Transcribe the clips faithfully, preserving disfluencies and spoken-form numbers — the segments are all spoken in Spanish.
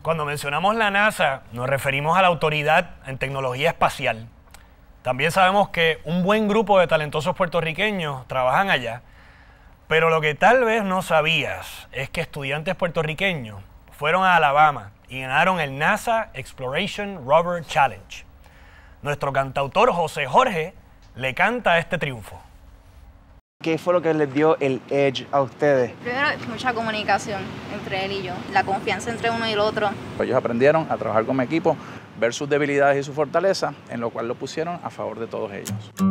Cuando mencionamos la NASA, nos referimos a la Autoridad en Tecnología Espacial. También sabemos que un buen grupo de talentosos puertorriqueños trabajan allá, pero lo que tal vez no sabías es que estudiantes puertorriqueños fueron a Alabama y ganaron el NASA Exploration Rover Challenge. Nuestro cantautor José Jorge le canta este triunfo. ¿Qué fue lo que les dio el edge a ustedes? Primero, mucha comunicación entre él y yo, la confianza entre uno y el otro. Ellos aprendieron a trabajar como equipo, ver sus debilidades y su fortaleza, en lo cual lo pusieron a favor de todos ellos.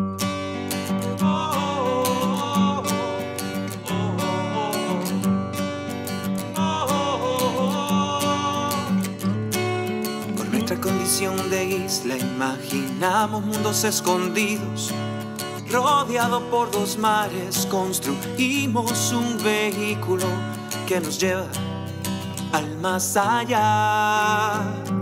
Por nuestra condición de isla imaginamos mundos escondidos. Rodeado por dos mares, construimos un vehículo que nos lleva al más allá.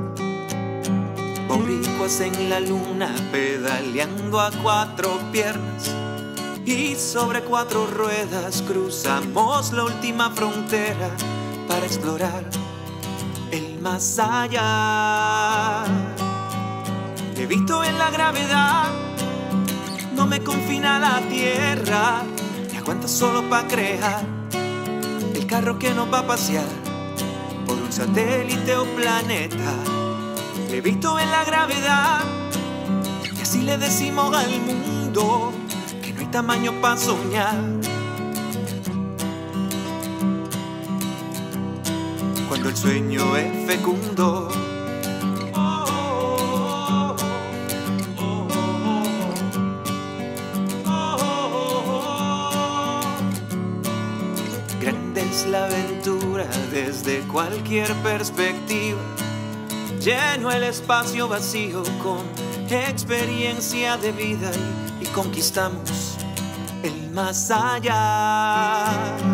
Boricuas en la luna, pedaleando a cuatro piernas, y sobre cuatro ruedas cruzamos la última frontera para explorar el más allá. Levito en la gravedad, no me confina la tierra, me aguanta solo pa' crear el carro que nos va a pasear por un satélite o planeta. Levito en la gravedad y así le decimos al mundo que no hay tamaño pa' soñar. Cuando el sueño es fecundo, la aventura desde cualquier perspectiva. Lleno el espacio vacío con experiencia de vida y, y conquistamos el más allá.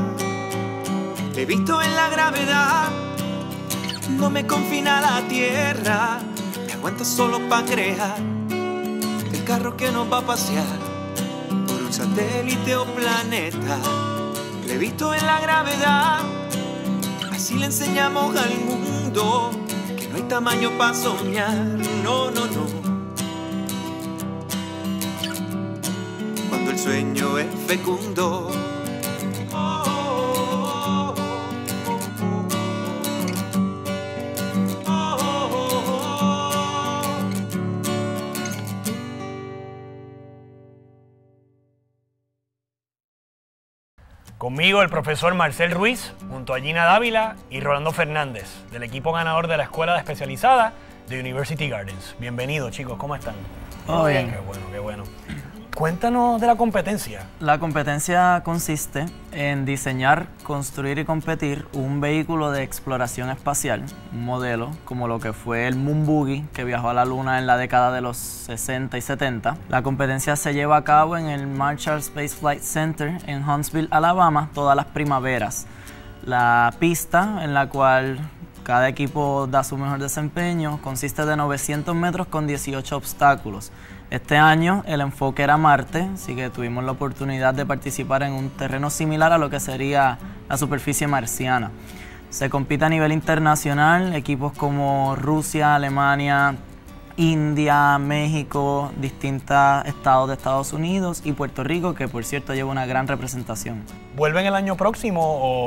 Levito en la gravedad, no me confina la tierra, me aguanta solo pa' crear el carro que nos va a pasear por un satélite o planeta. Levito en la gravedad, así le enseñamos al mundo que no hay tamaño para soñar, no, no, no. Cuando el sueño es fecundo, Conmigo el profesor Marcel Ruiz, junto a Gina Dávila y Rolando Fernández, del equipo ganador de la Escuela Especializada de University Gardens. Bienvenidos, chicos, ¿cómo están? Todo bien. Qué bueno, qué bueno. Cuéntanos de la competencia. La competencia consiste en diseñar, construir y competir un vehículo de exploración espacial, un modelo como lo que fue el Moon Buggy, que viajó a la Luna en la década de los sesenta y setenta. La competencia se lleva a cabo en el Marshall Space Flight Center en Huntsville, Alabama, todas las primaveras. La pista en la cual cada equipo da su mejor desempeño consiste de novecientos metros con dieciocho obstáculos. Este año el enfoque era Marte, así que tuvimos la oportunidad de participar en un terreno similar a lo que sería la superficie marciana. Se compite a nivel internacional, equipos como Rusia, Alemania, India, México, distintos estados de Estados Unidos y Puerto Rico, que por cierto lleva una gran representación. ¿Vuelven el año próximo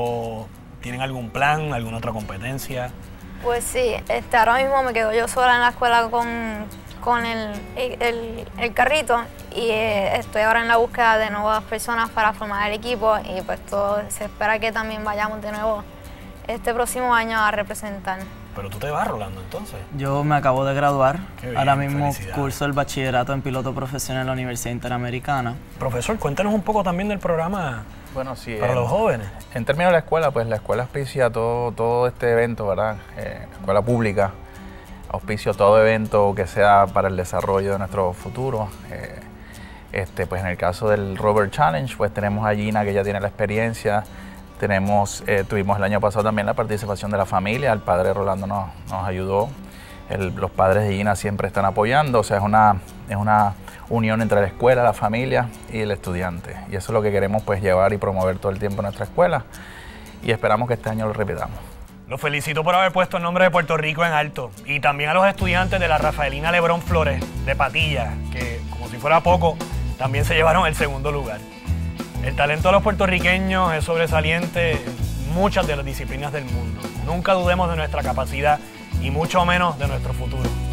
o tienen algún plan, alguna otra competencia? Pues sí, este, ahora mismo me quedo yo sola en la escuela con, con el, el, el carrito y eh, estoy ahora en la búsqueda de nuevas personas para formar el equipo y pues todo, se espera que también vayamos de nuevo este próximo año a representar. Pero tú te vas, Rolando, entonces. Yo me acabo de graduar. Qué bien, ahora mismo felicidades. curso el bachillerato en piloto profesional en la Universidad Interamericana. Profesor, cuéntanos un poco también del programa bueno, sí, para en, los jóvenes. En términos de la escuela, pues la escuela auspicia todo, todo este evento, ¿verdad? Eh, escuela pública, auspicio todo evento que sea para el desarrollo de nuestro futuro. Eh, este, pues en el caso del Rover Challenge, pues tenemos a Gina, que ya tiene la experiencia. Tenemos, eh, tuvimos el año pasado también la participación de la familia, el padre Rolando nos, nos ayudó, el, los padres de Gina siempre están apoyando, o sea, es una, es una unión entre la escuela, la familia y el estudiante. Y eso es lo que queremos pues llevar y promover todo el tiempo en nuestra escuela y esperamos que este año lo repitamos. Los felicito por haber puesto el nombre de Puerto Rico en alto. Y también a los estudiantes de la Rafaelina Lebrón Flores de Patilla, que como si fuera poco, también se llevaron el segundo lugar. El talento de los puertorriqueños es sobresaliente en muchas de las disciplinas del mundo. Nunca dudemos de nuestra capacidad y mucho menos de nuestro futuro.